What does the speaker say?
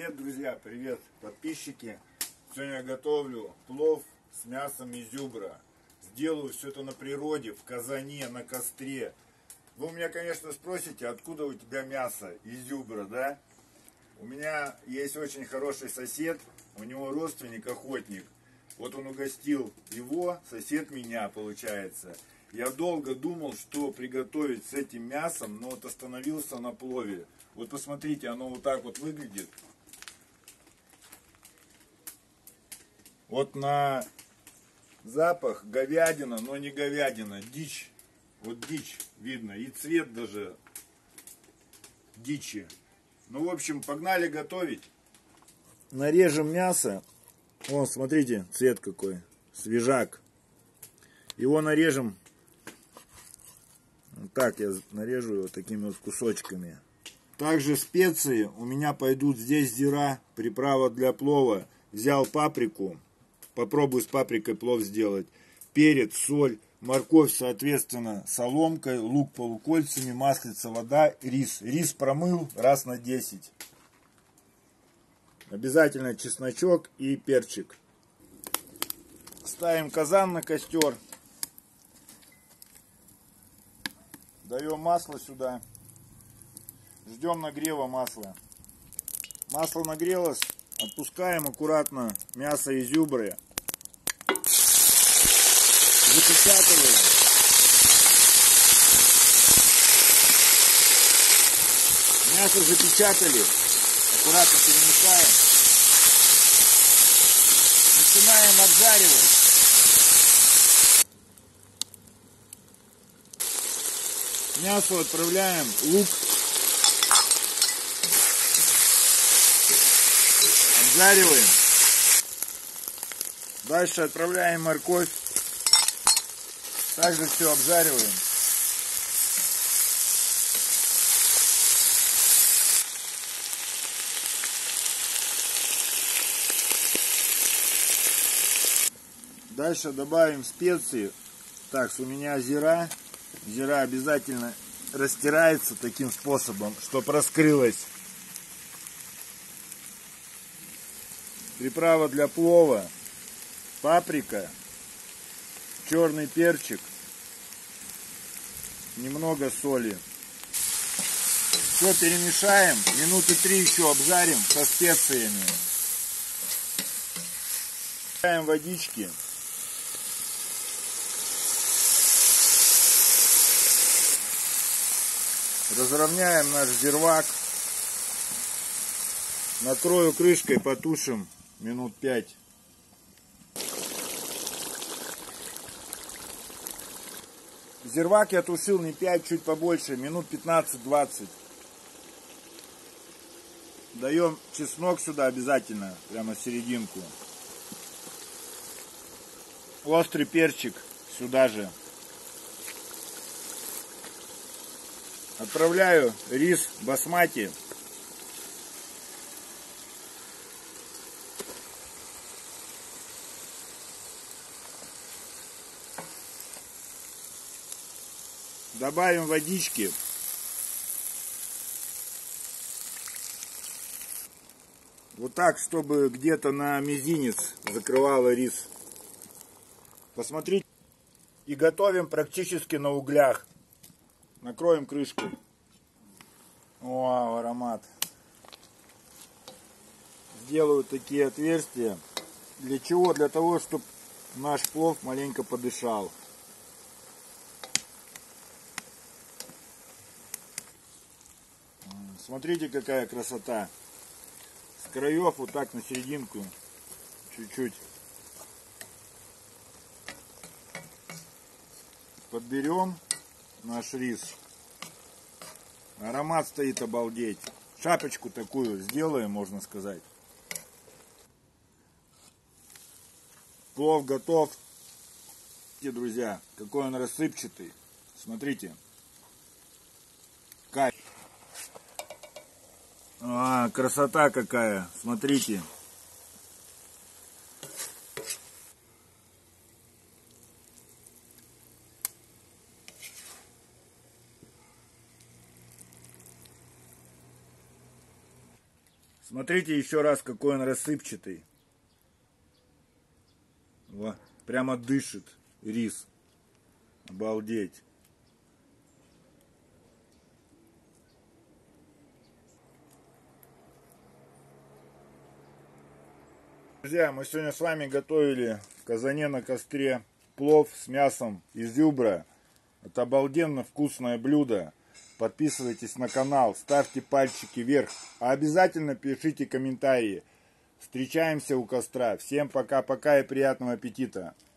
Привет, друзья, привет, подписчики. Сегодня я готовлю плов с мясом изюбра. Сделаю все это на природе, в казане, на костре. Вы у меня, конечно, спросите, откуда у тебя мясо изюбра, да? У меня есть очень хороший сосед, у него родственник охотник. Вот он угостил его, сосед меня, получается. Я долго думал, что приготовить с этим мясом, но вот остановился на плове. Вот посмотрите, оно вот так вот выглядит. Вот на запах говядина, но не говядина, дичь. Вот дичь видно, и цвет даже дичи. Ну, в общем, погнали готовить. Нарежем мясо. О, смотрите, цвет какой, свежак. Его нарежем. Вот так я нарежу его такими вот кусочками. Также специи у меня пойдут здесь зира, приправа для плова. Взял паприку, попробую с паприкой плов сделать. Перец, соль, морковь, соответственно, соломкой, лук полукольцами, маслица, вода, рис. Рис промыл раз на 10. Обязательно чесночок и перчик. Ставим казан на костер. Даем масло сюда. Ждем нагрева масла. Масло нагрелось. Отпускаем аккуратно мясо изюбры. Запечатываем. Мясо запечатали. Аккуратно перемешаем. Начинаем обжаривать. Мясо отправляем, лук. Обжариваем. Дальше отправляем морковь. Также все обжариваем. Дальше добавим специи. Так, у меня зира. Зира обязательно растирается таким способом, чтобы раскрылась. Приправа для плова. Паприка. Черный перчик. Немного соли. Все перемешаем. Минуты 3 еще обжарим со специями. Добавляем водички. Разровняем наш зирвак. Накрою крышкой, потушим минут 5. Зирвак я тушил не 5, чуть побольше, минут 15-20. Даем чеснок сюда обязательно, прямо в серединку. Острый перчик сюда же. Отправляю рис басмати. Добавим водички. Вот так, чтобы где-то на мизинец закрывало рис. Посмотрите. И готовим практически на углях. Накроем крышкой. Вау, аромат. Сделаю такие отверстия. Для чего? Для того, чтобы наш плов маленько подышал. Смотрите, какая красота. С краев вот так на серединку. Чуть-чуть. Подберем наш рис. Аромат стоит обалдеть. Шапочку такую сделаем, можно сказать. Плов готов. Друзья, какой он рассыпчатый. Смотрите. Кайф. Красота какая. Смотрите. Смотрите еще раз, какой он рассыпчатый. Во, прямо дышит рис. Обалдеть. Друзья, мы сегодня с вами готовили в казане на костре плов с мясом из зюбра. Это обалденно вкусное блюдо. Подписывайтесь на канал, ставьте пальчики вверх, а обязательно пишите комментарии. Встречаемся у костра. Всем пока-пока и приятного аппетита.